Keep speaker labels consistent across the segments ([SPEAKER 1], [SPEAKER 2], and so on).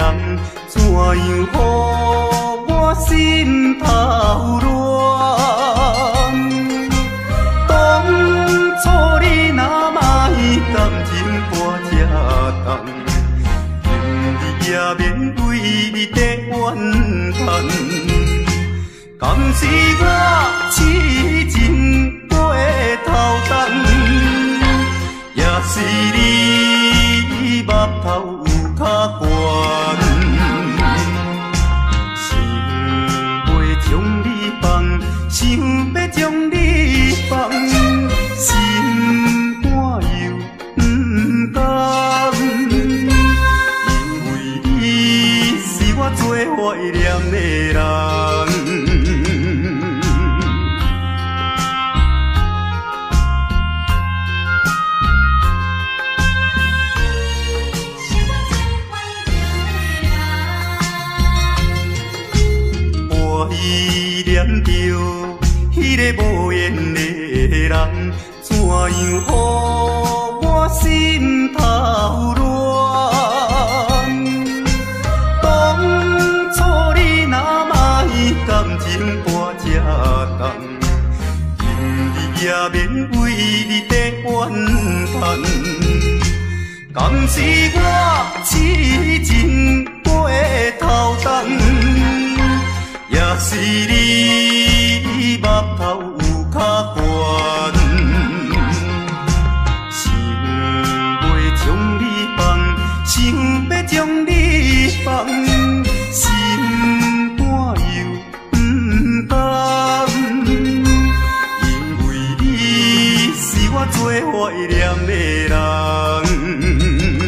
[SPEAKER 1] 人，怎样予我心头乱？当初你若莫感情半只重，今日也免为你在怨叹。敢是我痴情过头重，也是你目头有较悬，想要将你放，想要将你放，心肝又不甘，因为你是我最怀念的人。依念着迄个无缘的人，怎样予我心头乱？当初你若莫感情半只重，今日也免为你在怨叹。敢是我痴情过头重？也是你目头有较悬，想要将你放，想要将你放，心肝又不甘，因为你是我最怀念的人。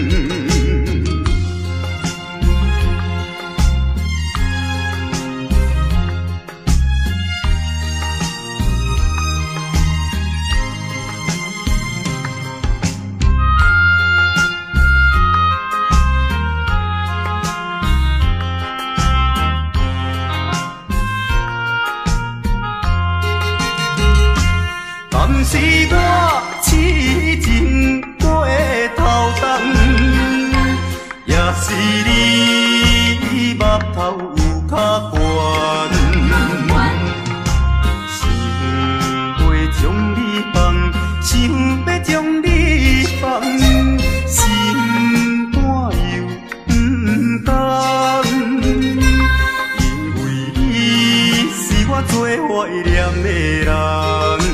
[SPEAKER 1] 敢是我痴情过头重，也是你目头有较悬，想要将你放，想要将你放，心肝又不甘，因为你是我最怀念的人。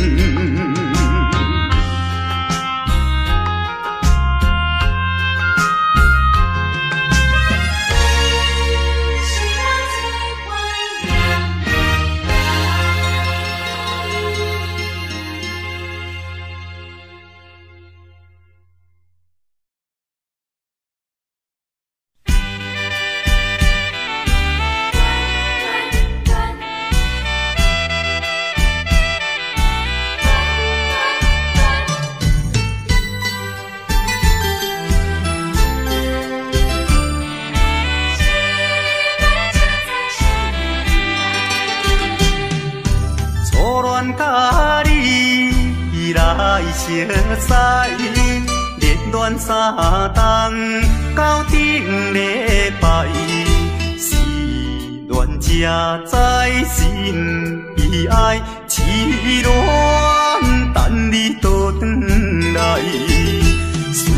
[SPEAKER 1] 甲你来熟悉，热恋三冬到顶礼拜，是恋才知心悲哀，痴恋等你倒转来，思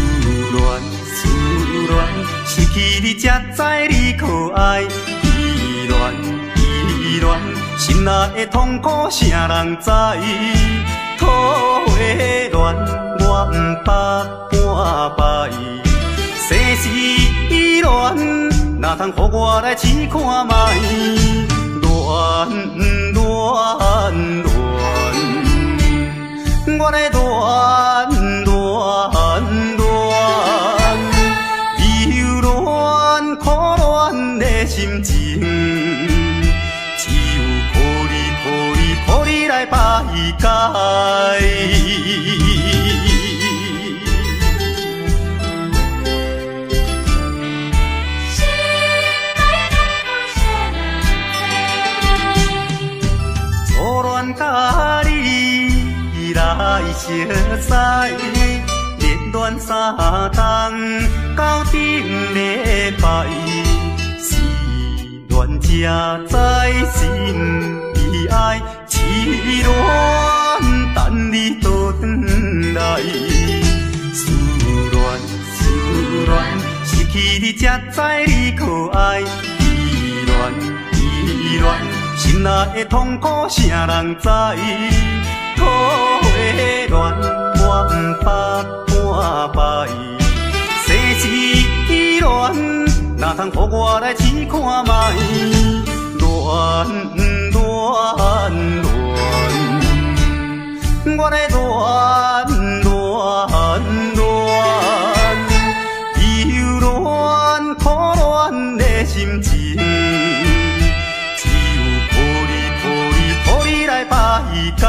[SPEAKER 1] 恋失去你才知你可爱，依恋。心内的痛苦，啥人知？土花恋，我不捌半摆。世事恋，哪通予我来试看卖？恋，我来恋，忧恋苦恋的心情。予你来排解，初恋甲你来熟悉，热恋三冬到顶礼拜。 才知心悲哀，痴恋等你倒转来。思恋，失去你才知你可爱。依恋，心内的痛苦谁人知？土花恋，我不捌半摆。世事恋，哪通予我来试看卖？恋，我来恋。苦恋的心情，只有抱你来排解。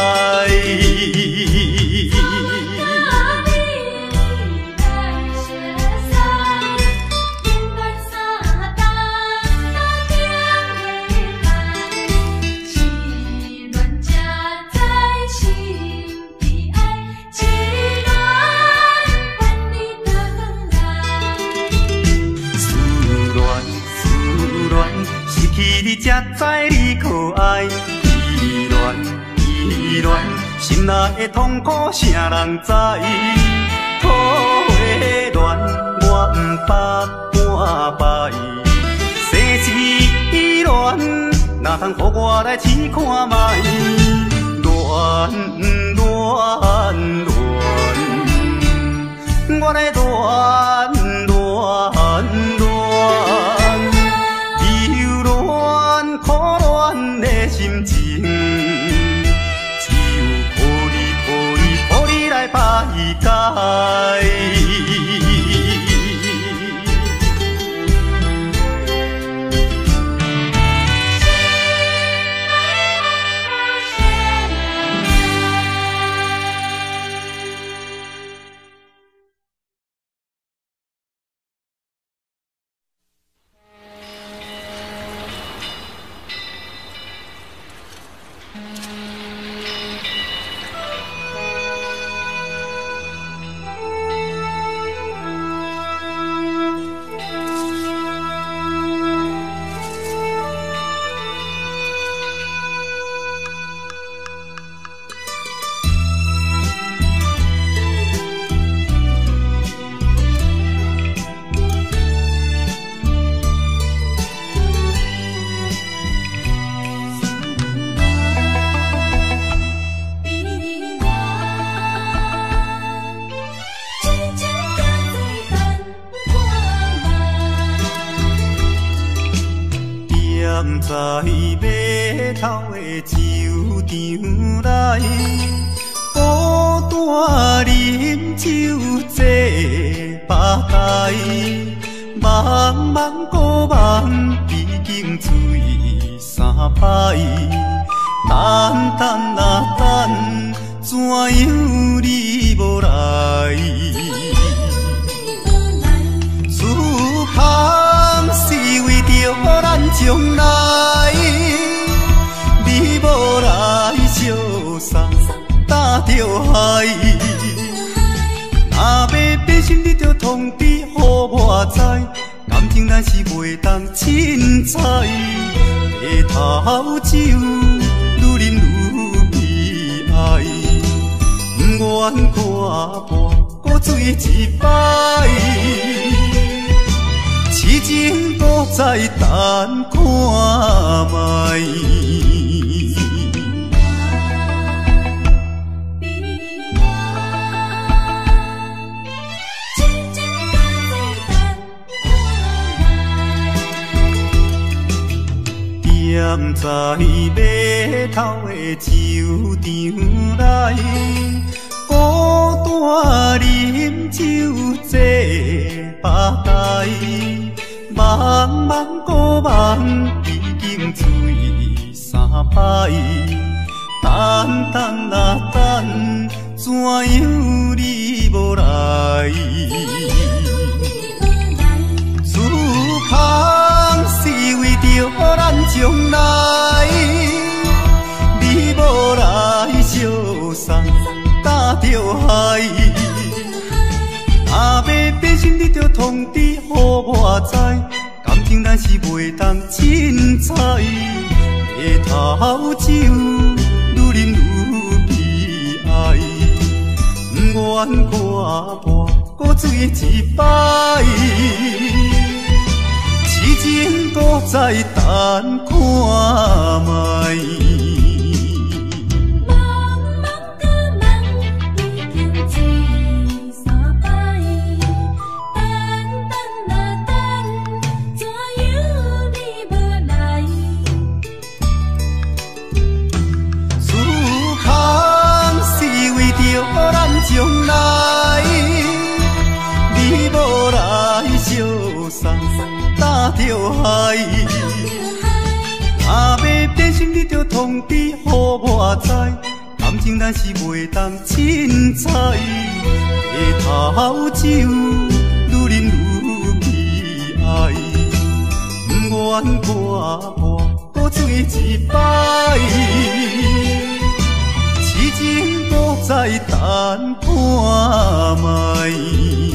[SPEAKER 1] 你才知你可爱，依恋，心内的痛苦谁人知？土花恋，我不捌半摆。世事恋，哪通予我来试看卖？恋，我来恋。心情，只有抱你来排解。在码头的酒场内，孤单饮酒坐吧台，茫茫孤梦已经醉三摆，等怎样你无来？思盼是为着咱将来，你无来相送，担着害。若要变心，你着通知予我知，感情咱是袂当凊彩。回头酒愈饮愈悲哀，不愿看破搁醉一摆。痴情搁再等看卖。踮在码头的酒场内，孤单饮酒坐吧台，茫茫孤梦已经醉三摆，等怎样你无来？思盼是为着咱将来，你无来相送，担着害。若要变心，你着通知予我知，感情咱是袂当凊彩。 彩，日头酒愈啉愈悲哀，不愿我跋过水一摆，痴情搁再等看卖。将来，你无来相送，打着海。若要变心，你着通知，予我知。感情咱是袂当凊彩，日头酒愈啉愈悲哀，不愿我跋过水一摆。痴情搁再等看卖。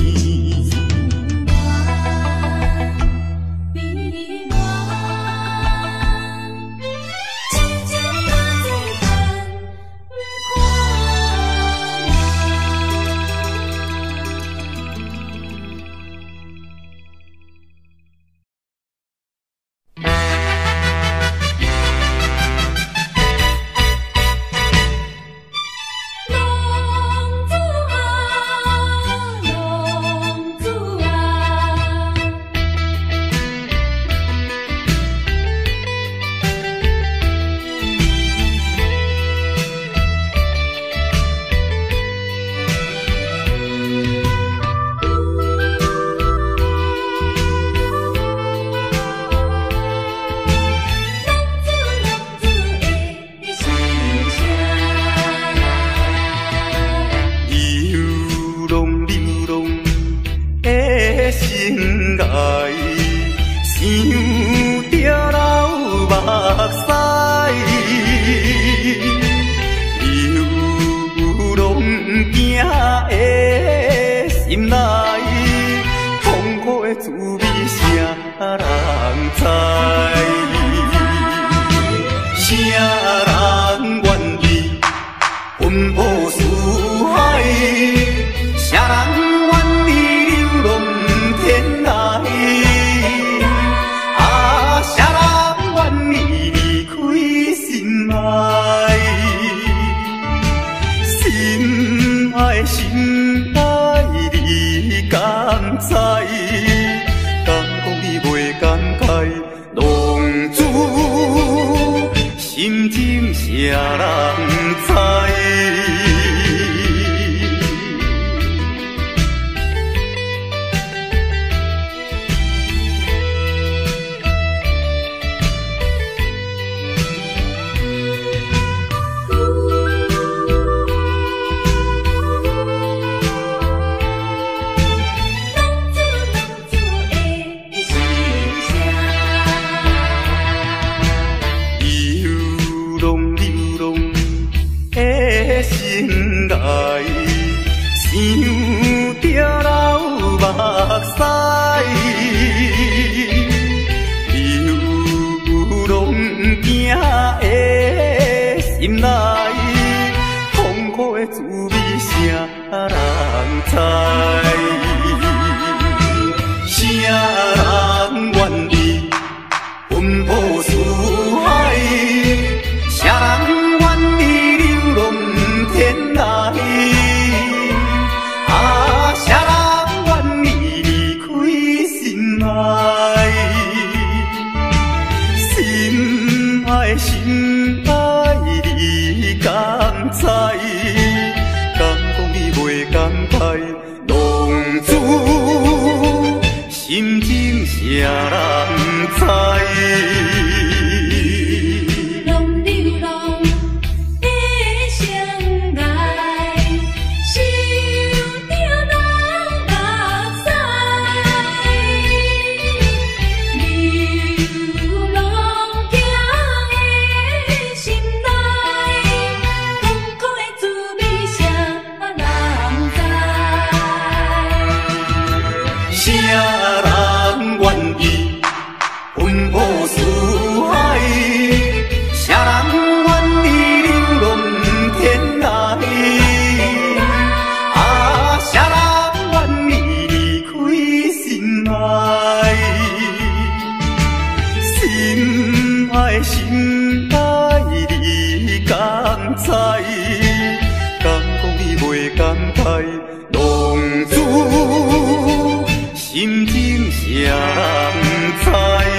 [SPEAKER 1] 啥人愿意奔波输？ 的心爱你敢知？敢讲你袂感慨，浪子心情谁人知？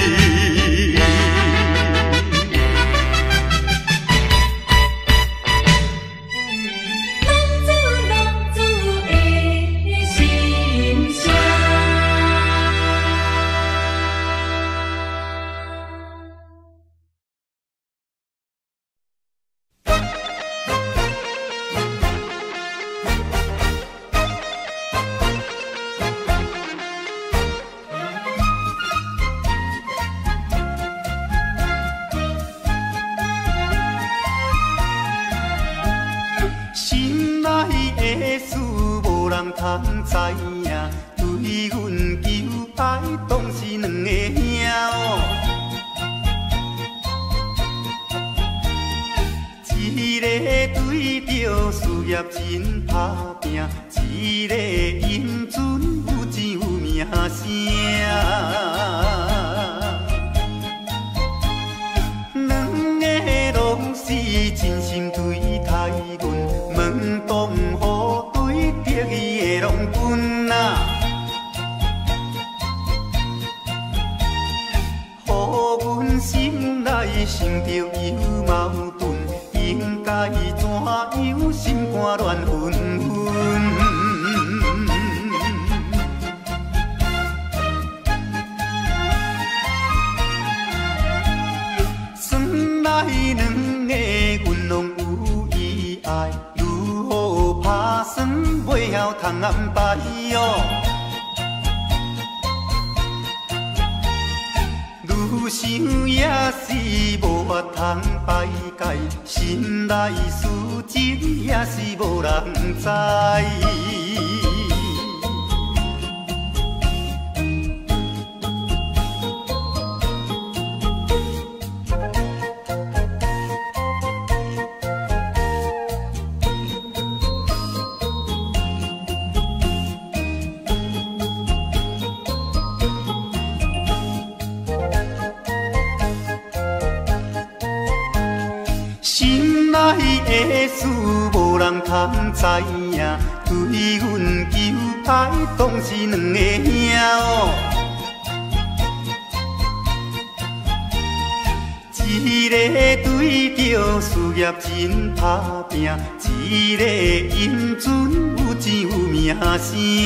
[SPEAKER 1] 通知影，对阮求爱，当是两个兄哦。一个对着事业真打拼，一个英俊有钱有名声。两个拢是真心对待阮，门当户对得意的拢分啊，予阮心内想着有矛盾，应该怎样心肝乱纷纷。算来两个阮拢有意爱，如何打算袂晓通安排哟？愈想也是无法通排解，心内事情也是无人知。心内的事无人通知影，对阮求爱当是两个兄哦。一个对着事业真打拼，一个英俊有钱有名声。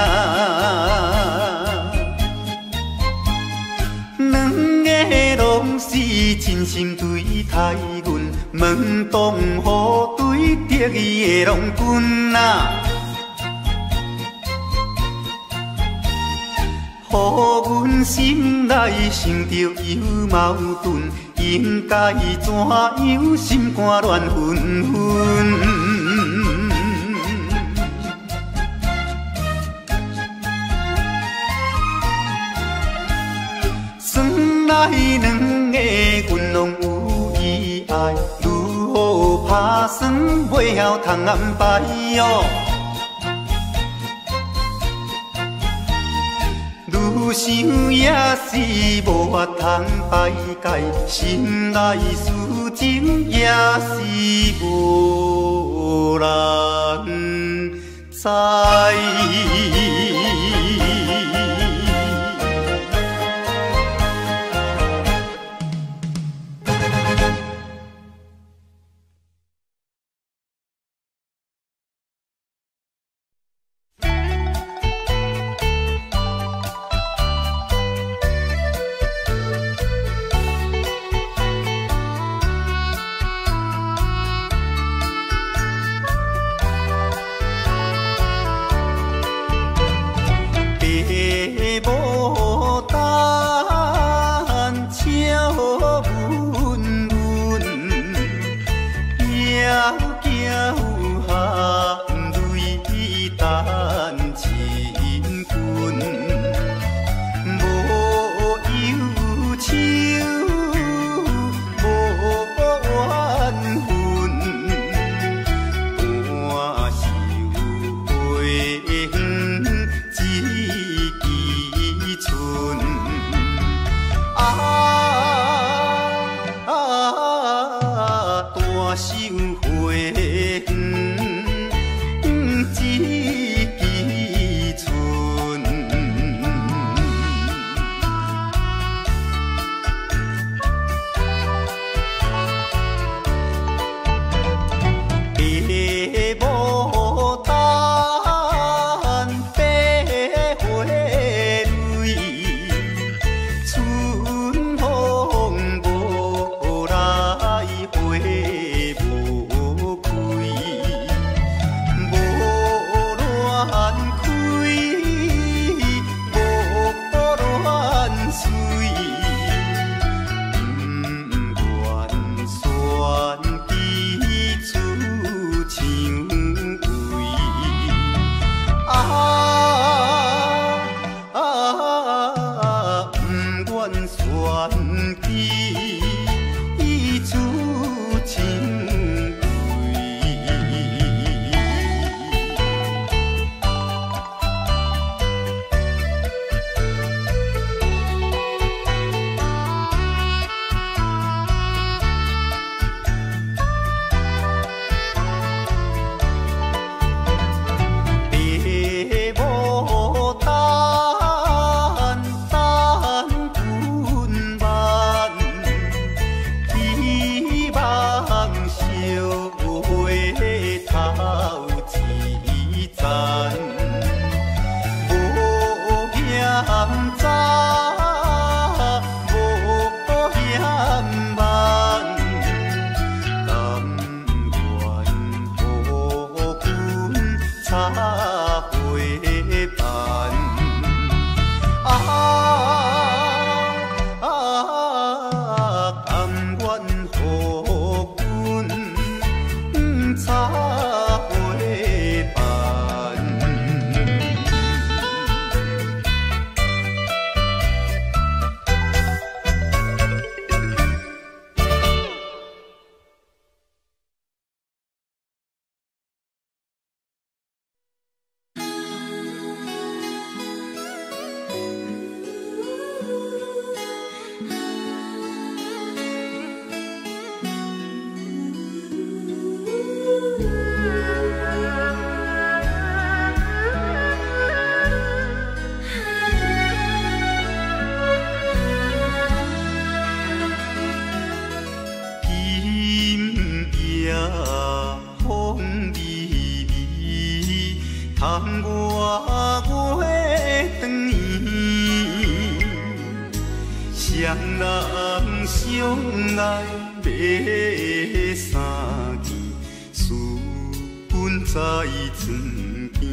[SPEAKER 1] 两个拢是真心对待阮，门当户对得意的拢分啊，予阮心内想着有矛盾，应该怎样心肝乱纷纷。算来两个阮拢有意爱，如何打算袂晓通安排哟？愈想也是无法通排解，心内事情也是无人知。 收花园，一枝春。双人相爱买衫件，私奔在船边，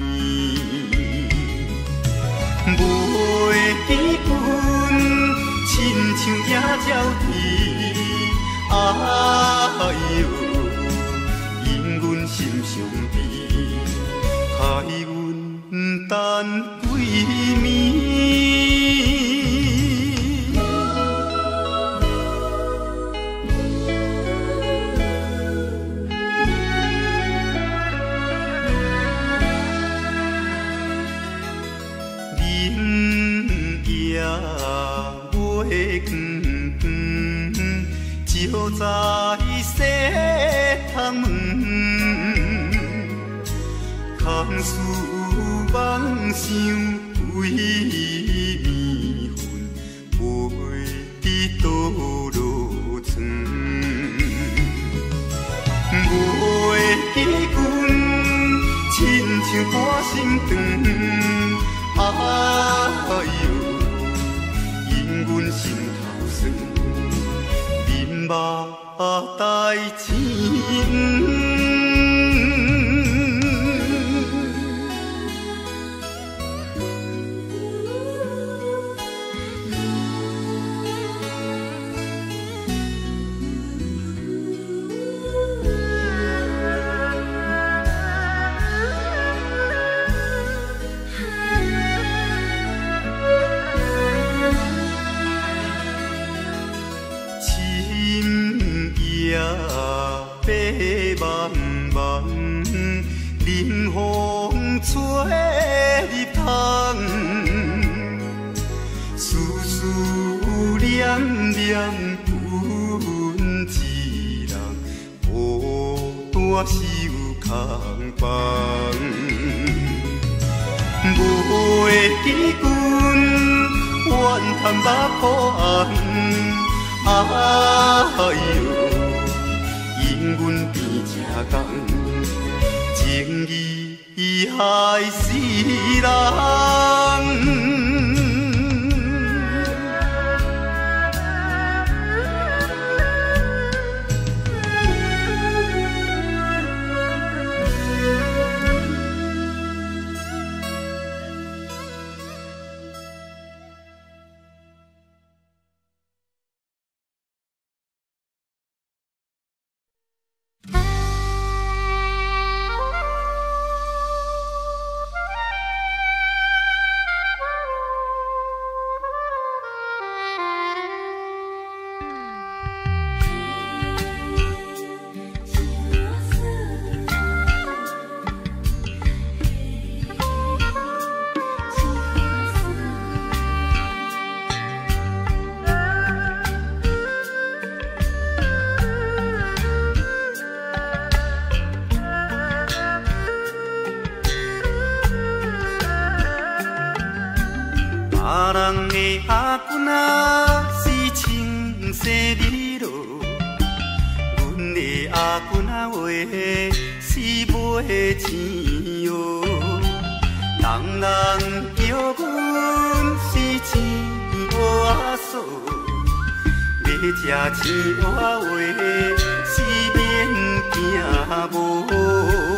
[SPEAKER 1] 袂记阮亲像野鸟啼，哎哟，因阮心伤悲，害阮等几暝。 照在西窗门，空思梦想为暝昏，袂知倒落床。袂记阮亲像半心肠，哎哟，因阮心头酸。 目台前。 茫茫，冷风吹入窗，思思念念，阮一人。 我是有空房，袂记阮怨叹目苦红，哎哟，因阮变这工，情义害死人。别人的阿君啊是青色里落，阮的阿君啊话是买钱哟。人人叫阮是钱乌仔嫂，要吃钱乌话是免惊无。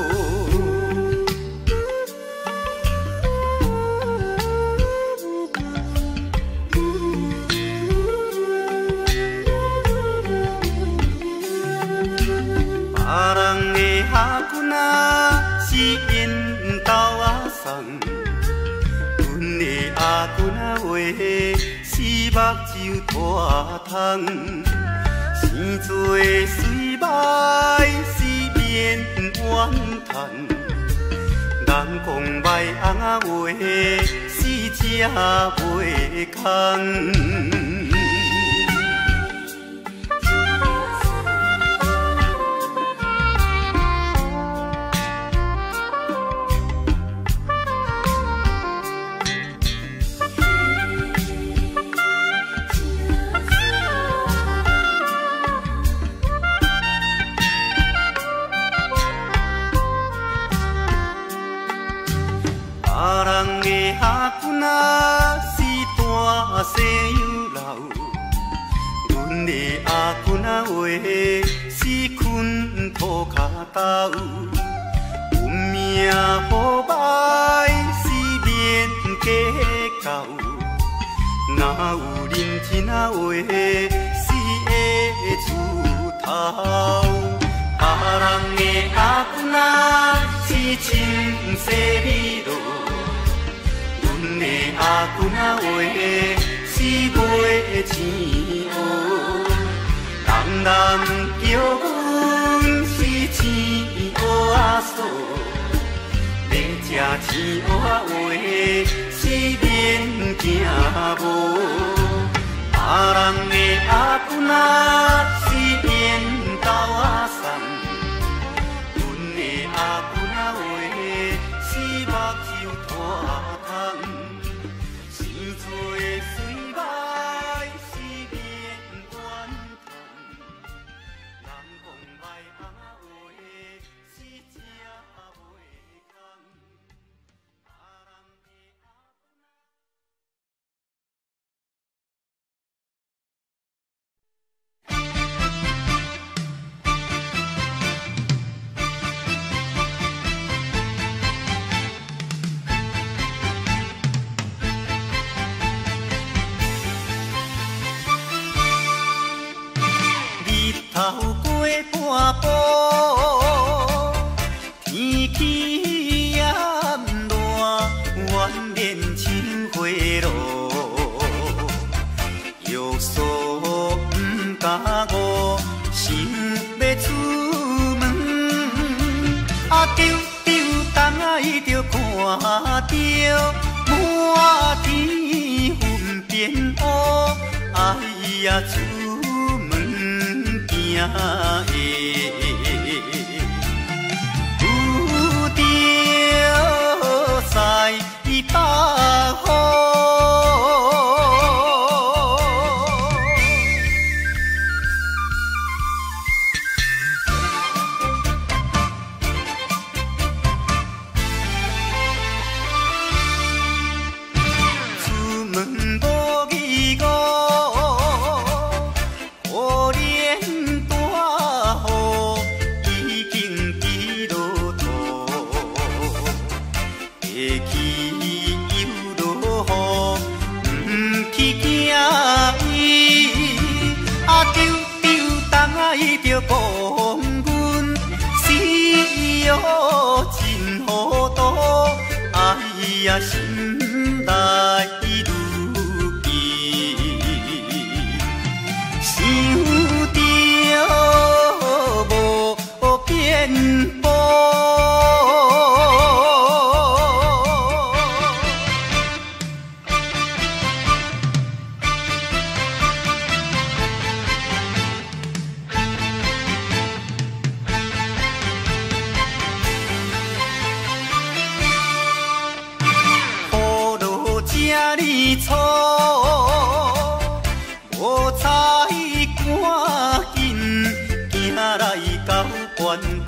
[SPEAKER 1] 别人的阿君啊是因兜仔送，阮的阿君啊话是目睭大窗，生做水歹是免怨叹，人讲歹翁仔话是吃袂空。别人的阿君啊是大西有老，阮的阿君啊话是困土脚豆，运命好歹是免计较，哪有认真啊话是会出头。别人的阿君啊是青色里落，阮的阿君啊话是买钱乌，人人叫阮是钱乌仔嫂，要吃钱乌话是免惊无。别人的阿君啊是因兜仔送，阮的阿君啊话是目睭大窗，生做水歹是免怨叹，人讲歹翁仔话是吃袂空。头过半步，天气炎热，愿面青花路，约束不敢误，想要出门，丢东爱着看着满天云变乌，哎呀出门行的紧行来到关渡，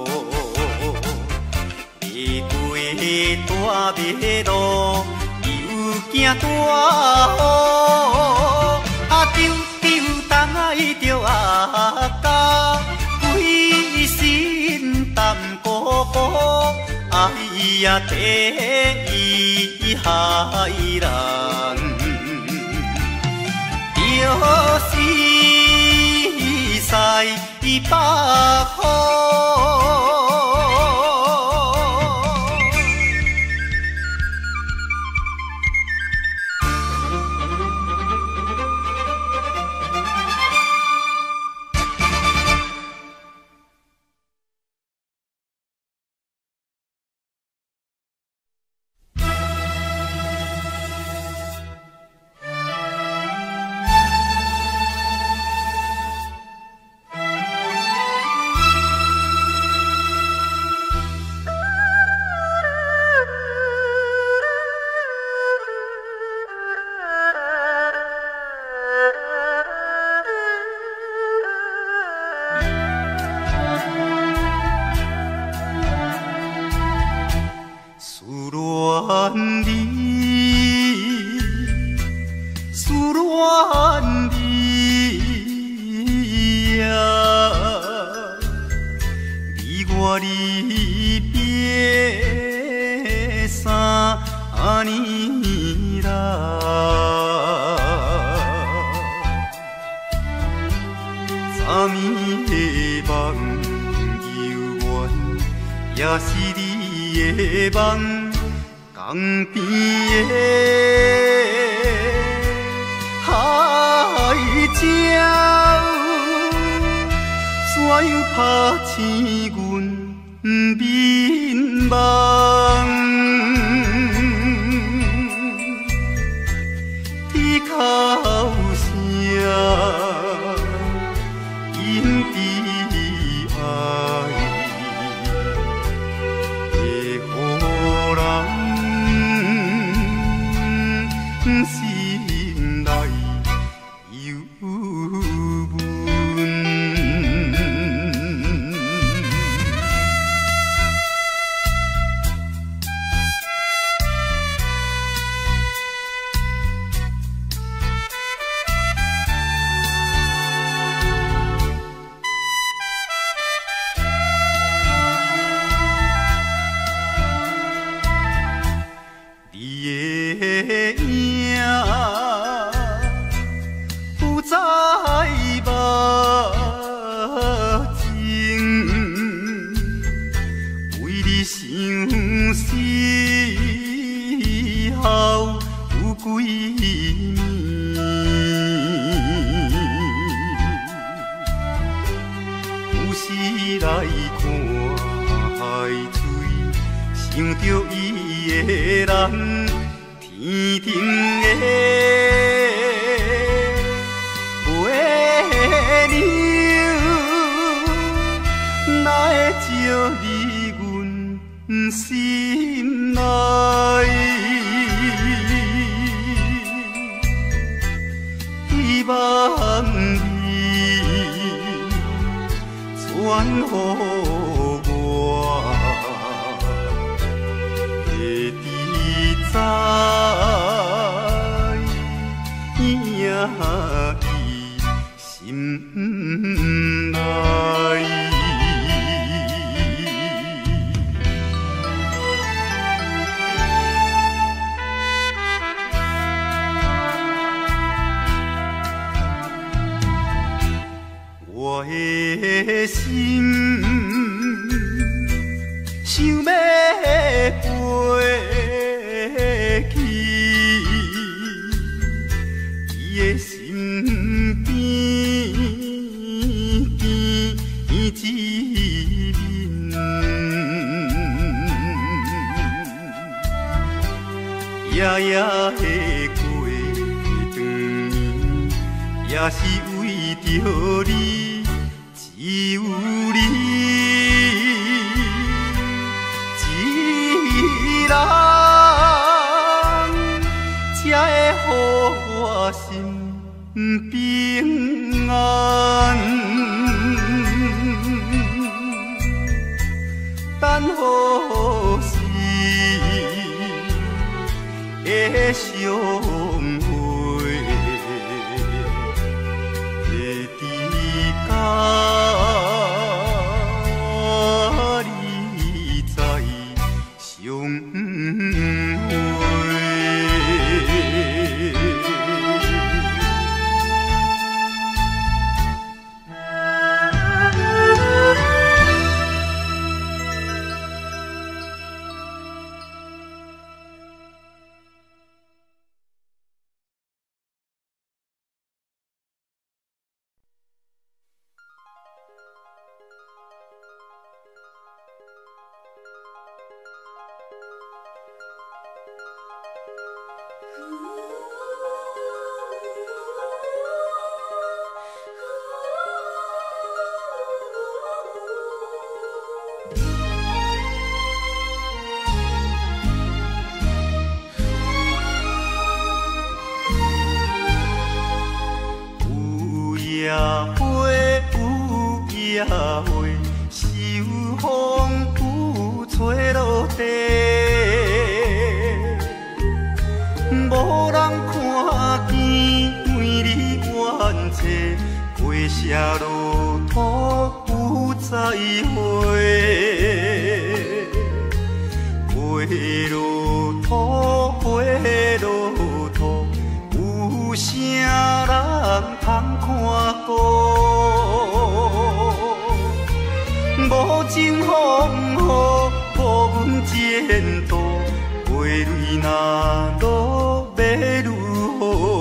[SPEAKER 1] 离过大马路，又惊大雨。丢东爱着阿家，规身淡孤孤，哎呀第一害人，着是西北风。我的心想要飞去伊的身边，见一面，夜夜的过长年，也是为着你。只有你一人，才会予我心平安。 会，会伫甲你在相会。野花秋风有吹落地，无人看见美丽怨嗟，花谢落土有再会，花落土，花落土，有啥人通看顾？无情风雨，无阮前途，花蕊若落要如何？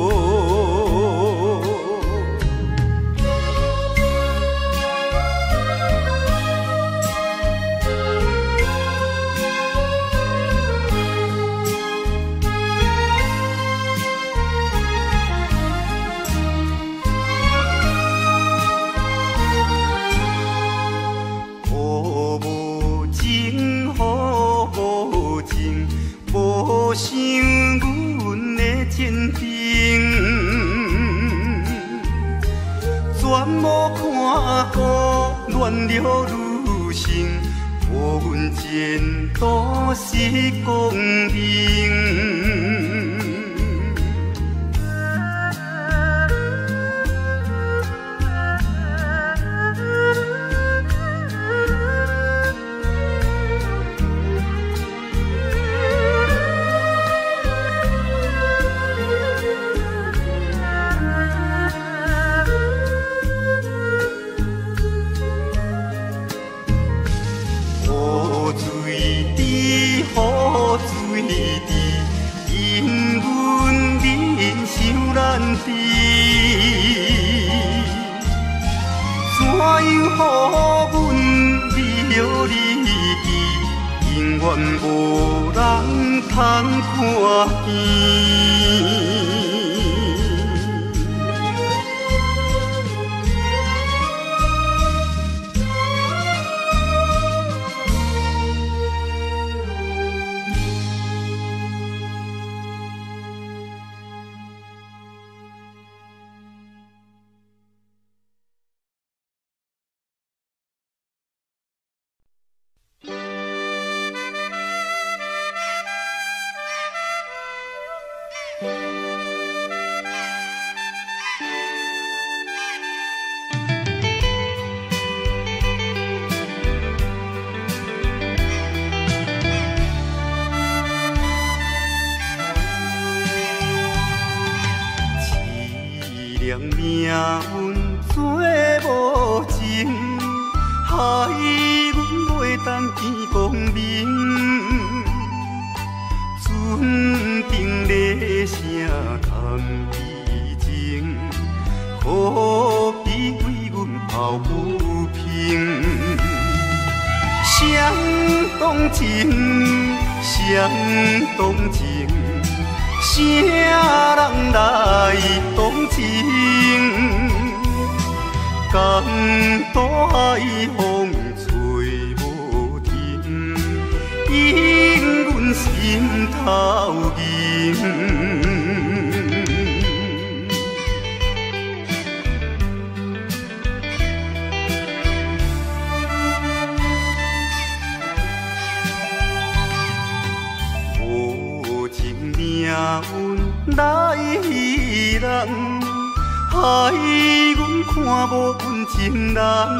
[SPEAKER 1] 无想阮的前程，全无看顾恋了女性，无阮前途是光明。雨水滴，因阮人想难治，怎样予阮离了你去，永远无人通看见。命运做无情，害阮袂当见光明。船顶咧声谈悲情，可比为阮抱不平。谁同情？谁同情？啥人来同情？江大海风吹无停，引阮心头凝。命运害阮看无阮情人。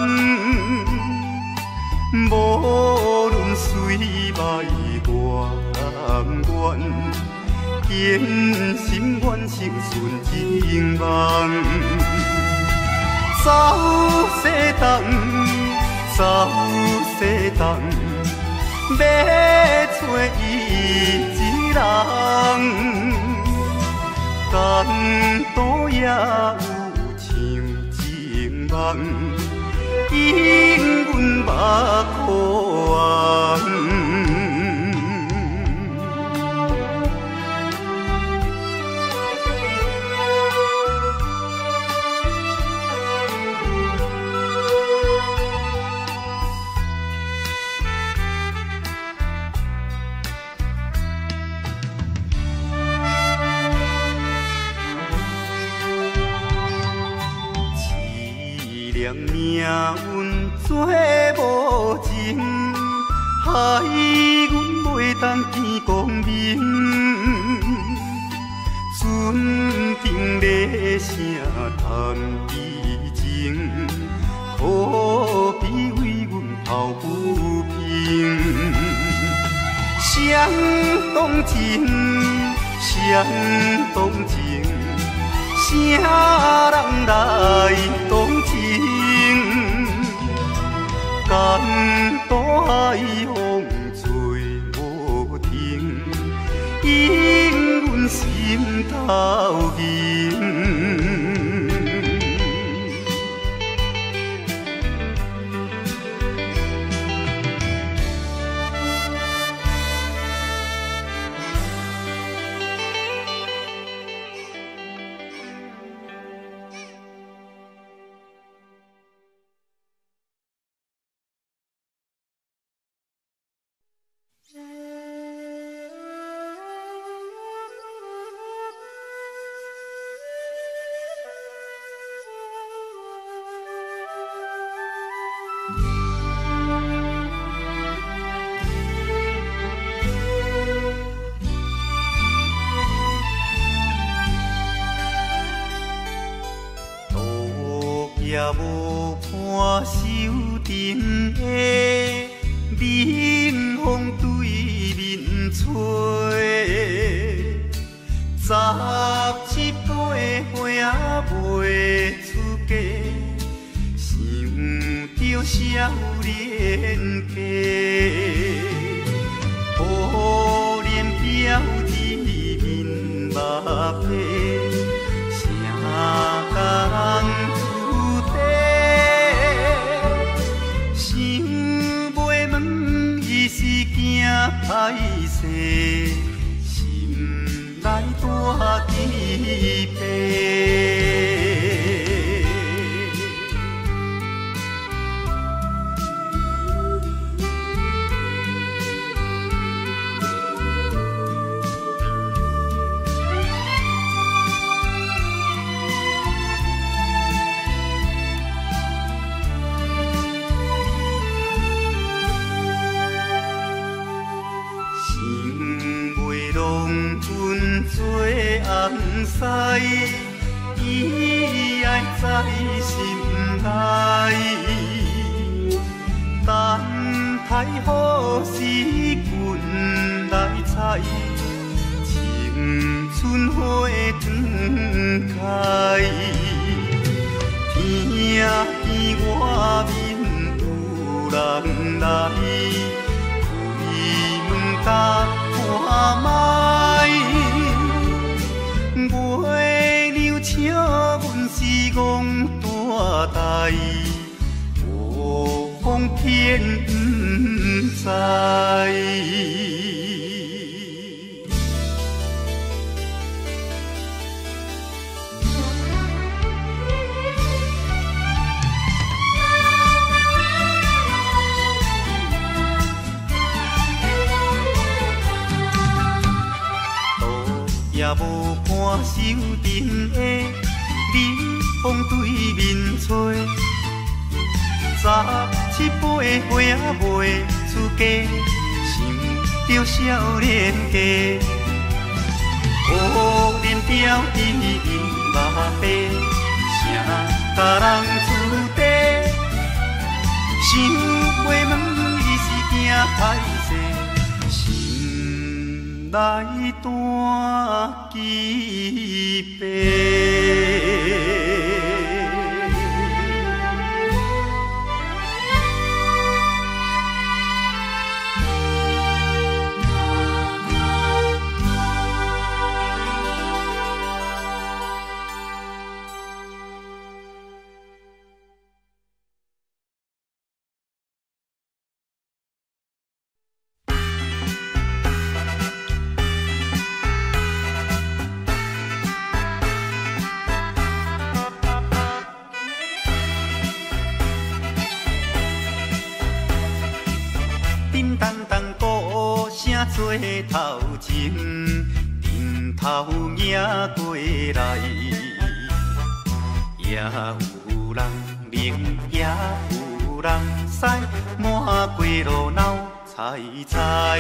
[SPEAKER 1] 无论水歹多甘愿，坚心愿成顺情梦。走西东，走西东，要找伊一人。感动也有像情梦，因阮目眶红。命运做无情，害阮袂当见光明。船顶咧声谈悲情，可比为阮抱不平。谁动情，谁动情。啥人来同情？感动海风吹无停，引阮心头凝。也无伴手顶的冷风对面吹，17岁花也袂出嫁，想着少年家，可怜表姊面目白，谁甲人？歹势，心内大疑白。做红丝，伊爱在心内，等待好时阮来采，青春花断开，听见外面有人来，开门甲看卖。月娘笑阮是戆大代，无风偏不知。也无伴手顶的冷风对面吹，17岁花也袂出嫁，想着少年家，可怜表弟面白，谁甲人厝底？想袂问伊是惊歹势，心内大疾病。做头前，阵头迎过来，也有人明，也有人使，满街路闹猜猜。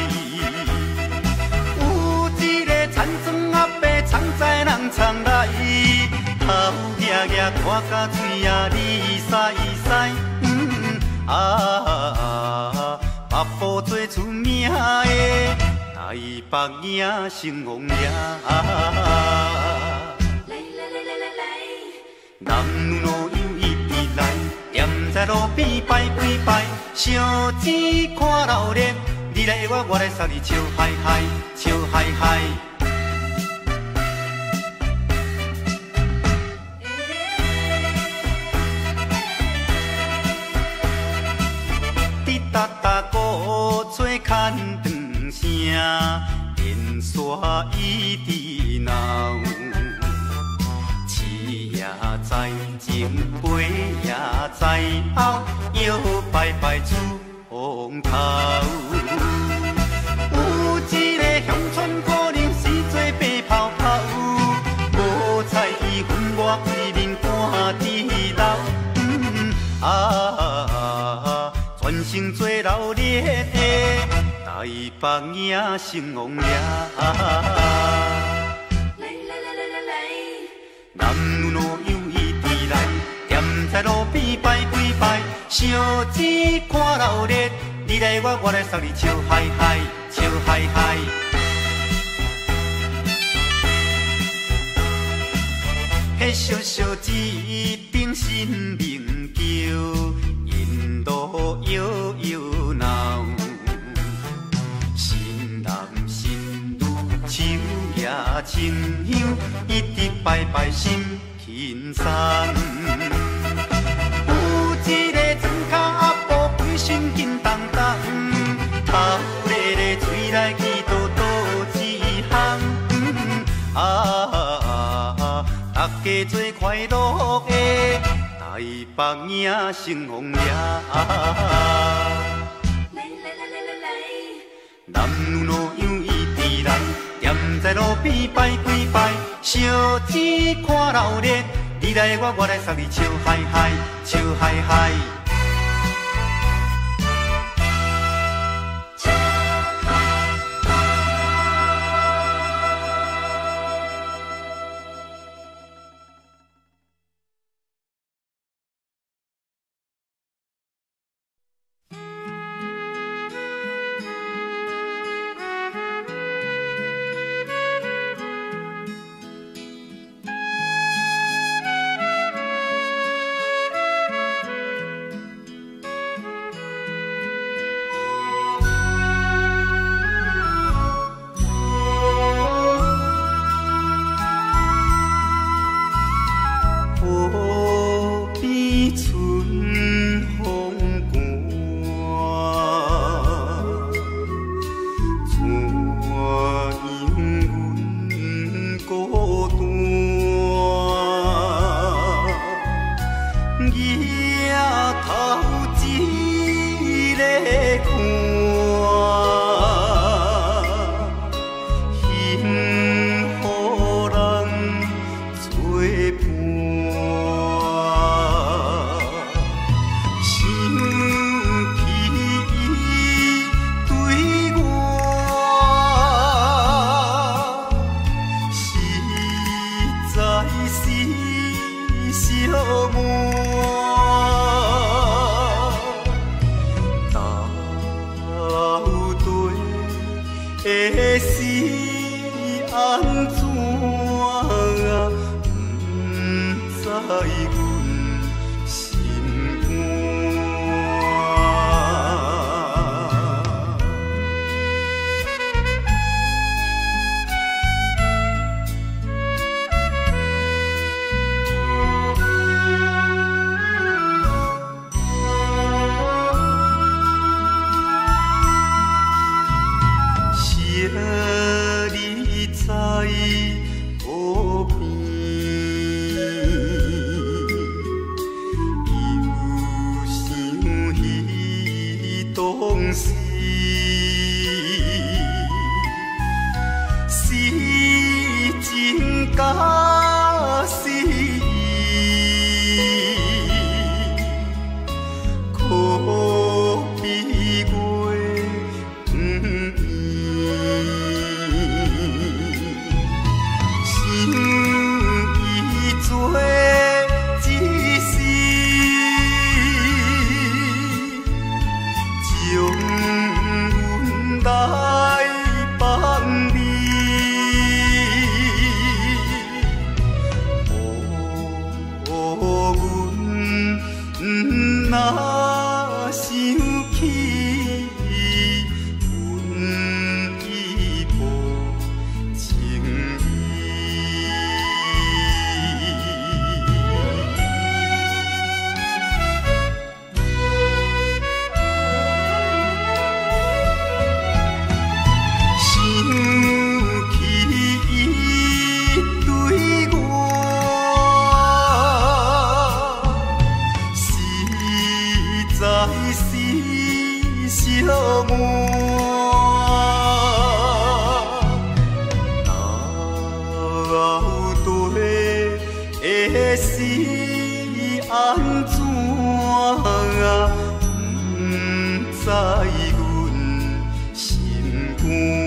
[SPEAKER 1] 有一个田庄阿伯藏在人藏来，头额额拖甲嘴也哩塞塞，目步做出名的台北影成王爷。男女老幼一直来，踮在路边摆几摆，烧钱看热闹，你来我来送你笑嗨嗨，笑嗨嗨。哒哒鼓吹牵长声，电线一直闹。市也在前，背也在后，摇摆摆出风头。有一个乡村可能是做白泡泡，无彩伊分我规面赶地老。全城做热烈的台北影成王爷。男女老幼一直来，踮在路边摆几摆，烧钱看热闹，你来我来送你笑嗨嗨，笑嗨嗨。迄小小一顶新名桥。路摇摇闹，新男新女手也亲香，一直摆摆心轻松。有一个庄脚阿婆规身紧当当，头咧咧嘴来去叨叨一项。大家做快乐的。台北影成王爷，男女老幼一直来，踮在路边摆几摆，烧钱看热闹，你来我来送你笑嗨嗨，笑嗨嗨。是满。到底会是安怎啊？不知阮心肝。你在河边，又想彼当时，是情假是意，可比月不圆。想伊做一世，将阮来放你。阮若想起，阮已无情意。想起伊对我实在是寂寞。到底会是安怎啊？不知阮心肝。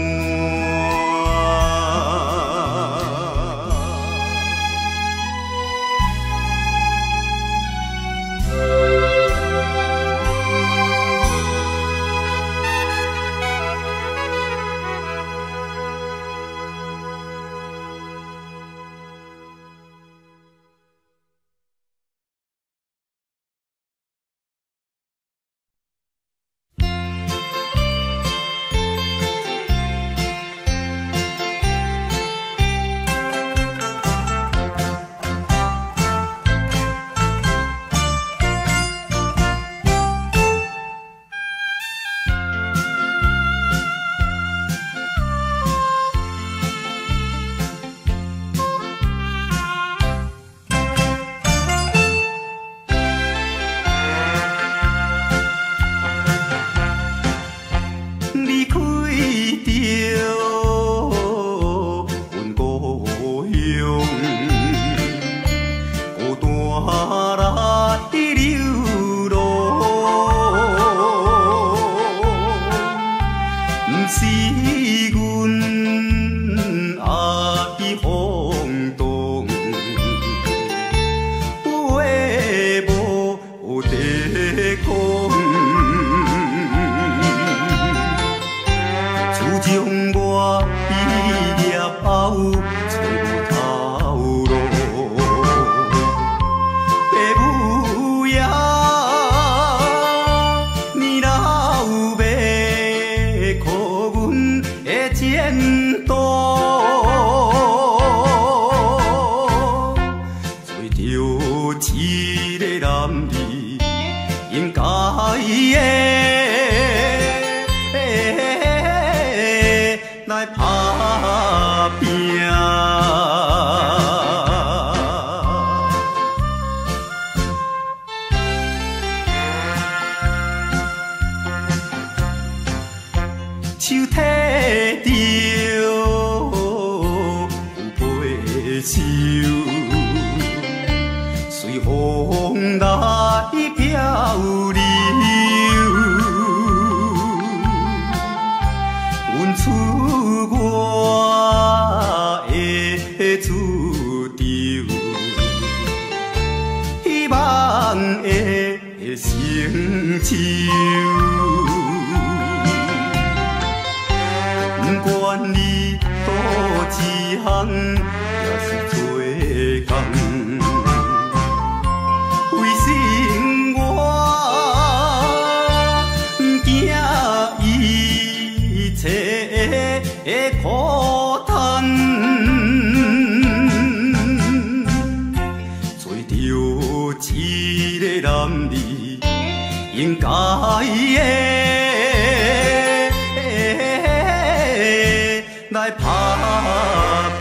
[SPEAKER 1] 离开着阮故乡，孤单来流浪，不是阮爱风动，话无地讲。将我毕业后找无头路，爸母也年老要靠阮的前途，做着一个男儿应该的。来打拼，手提着有杯酒，随风来漂流。阮出我的厝场，伊望的成就。不管你倒一项，也是做工。为生活，惊一切的苦叹。做着一个男儿应该的。来打拼，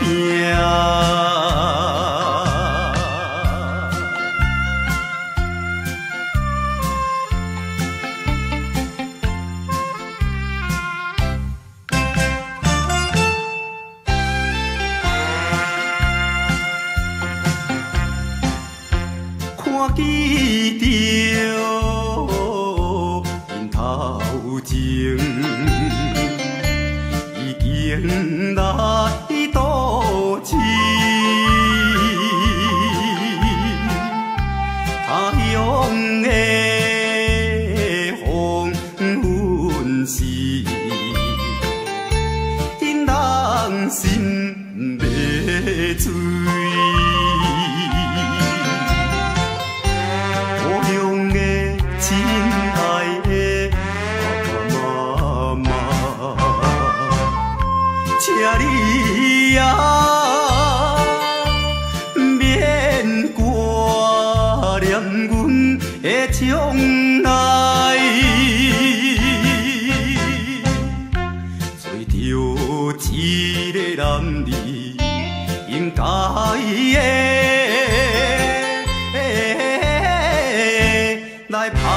[SPEAKER 1] 看见着因头前。来倒市，他乡的黄昏时，因人心要醉。故乡的亲爱的爸爸妈妈。请你啊，免挂念阮的将来，做着一个男儿应该的，来打。